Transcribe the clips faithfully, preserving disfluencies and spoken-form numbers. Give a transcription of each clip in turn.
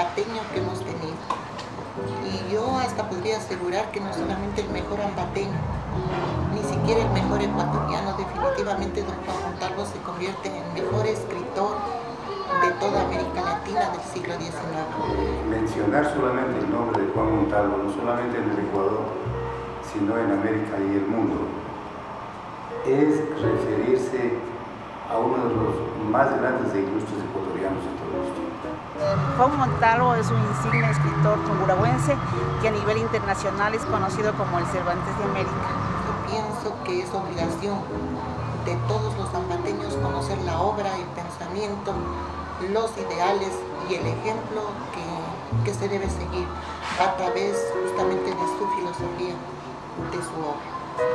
ambateño que hemos tenido. Y yo hasta podría asegurar que no solamente el mejor ambateño, ni siquiera el mejor ecuatoriano. Definitivamente don Juan Montalvo se convierte en el mejor escritor de toda América Latina del siglo diecinueve. Mencionar solamente el nombre de Juan Montalvo, no solamente en el Ecuador, sino en América y el mundo, es referirse a uno de los más grandes e ilustres ecuatorianos de todos los tiempos. Juan Montalvo es un insigne escritor tungurahüense que a nivel internacional es conocido como el Cervantes de América. Yo pienso que es obligación de todos los ambateños conocer la obra, el pensamiento, los ideales y el ejemplo que, que se debe seguir a través justamente de su filosofía, de su obra.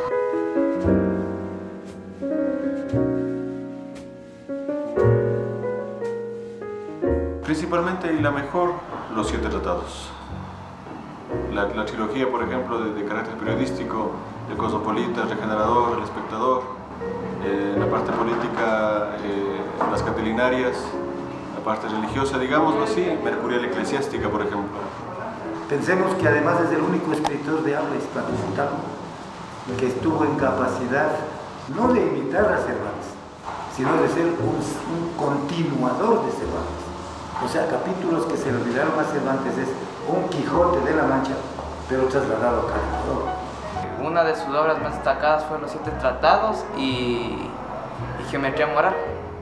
Principalmente y la mejor, los siete tratados. La, la trilogía, por ejemplo, de, de carácter periodístico, El Cosmopolita, El Regenerador, El Espectador, eh, la parte política, eh, las Catilinarias, la parte religiosa, digámoslo así, Mercurial Eclesiástica, por ejemplo. Pensemos que además es el único escritor de habla hispana que estuvo en capacidad no de imitar a Cervantes, sino de ser un, un continuador de Cervantes. O sea, capítulos que se le olvidaron a Cervantes es un Quijote de la Mancha, pero trasladado acá al Ecuador. Una de sus obras más destacadas fue Los Siete Tratados y, y Geometría Moral.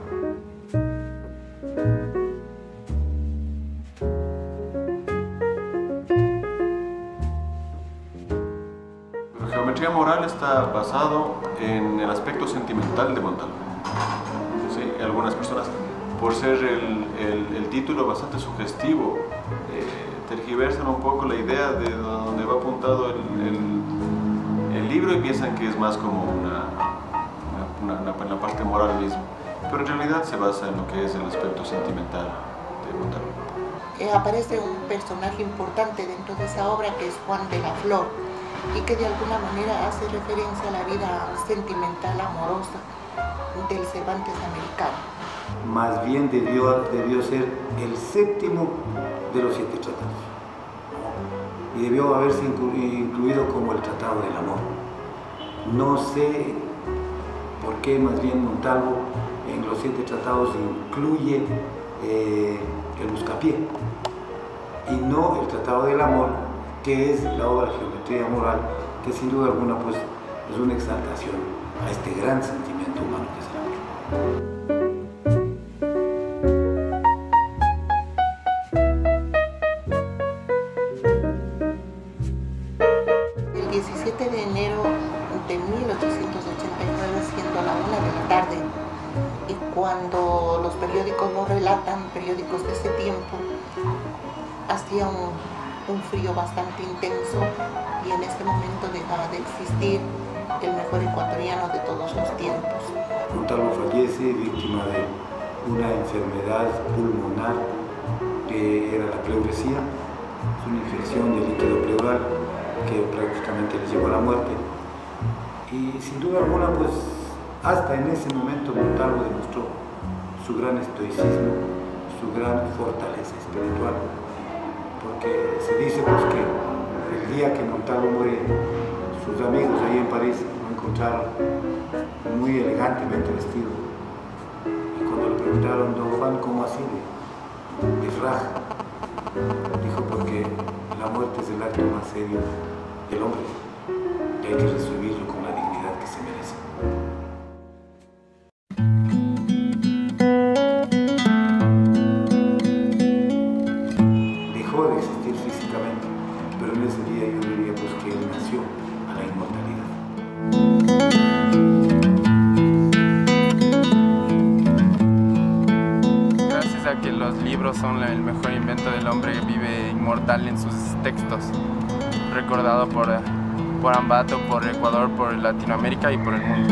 La Geometría Moral está basado en el aspecto sentimental de Montalvo. ¿Sí? Algunas personas, por ser el, el, el título bastante sugestivo, eh, tergiversan un poco la idea de donde va apuntado el, el, el libro y piensan que es más como una, una, una, una parte moral misma, pero en realidad se basa en lo que es el aspecto sentimental de Montalvo. Eh, aparece un personaje importante dentro de esa obra que es Juan de la Flor y que de alguna manera hace referencia a la vida sentimental, amorosa del Cervantes americano. Más bien debió, debió ser el séptimo de los siete tratados y debió haberse incluido como el Tratado del Amor. No sé por qué más bien Montalvo en los siete tratados incluye eh, el Buscapié y no el Tratado del Amor, que es la obra Geometría Moral, que sin duda alguna pues, es una exaltación a este gran sentimiento humano que es el amor. El diecisiete de enero de mil ochocientos ochenta y nueve, siendo la una de la tarde, y cuando los periódicos lo relatan, periódicos de ese tiempo, hacía un, un frío bastante intenso y en ese momento dejaba de existir el mejor ecuatoriano de todos los tiempos. Montalvo fallece víctima de una enfermedad pulmonar que era la pleuresía, es una infección del líquido pleural que prácticamente le llevó a la muerte. Y sin duda alguna, pues hasta en ese momento Montalvo demostró su gran estoicismo, su gran fortaleza espiritual, porque se dice pues que el día que Montalvo muere, sus amigos ahí en París lo encontraron muy elegantemente vestido. Y cuando le preguntaron, don Juan, ¿cómo así de, de fraja? Dijo, porque la muerte es el acto más serio del hombre y hay que recibirlo con la dignidad que se merece. Dejó de existir físicamente, pero en ese día yo diría pues que él nació a la inmortalidad. Gracias a que los libros son el mejor invento del hombre, vive inmortal en sus textos, recordado por, por Ambato, por Ecuador, por Latinoamérica y por el mundo.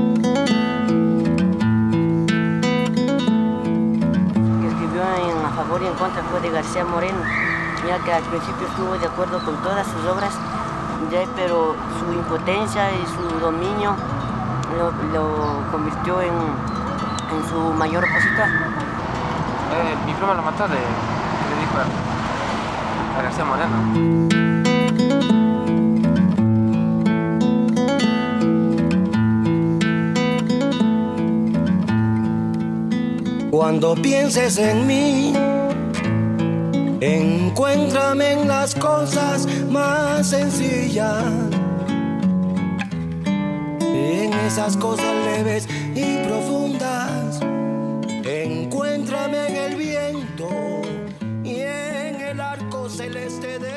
El que escribió en a favor y en contra fue de García Moreno, ya que al principio estuvo de acuerdo con todas sus obras, ya, pero su impotencia y su dominio lo, lo convirtió en, en su mayor opositor. Eh, mi prima lo mató de, le dijo a García Moreno. Cuando pienses en mí, encuéntrame en las cosas más sencillas, en esas cosas leves y profundas. Encuéntrame en el viento y en el arco celeste de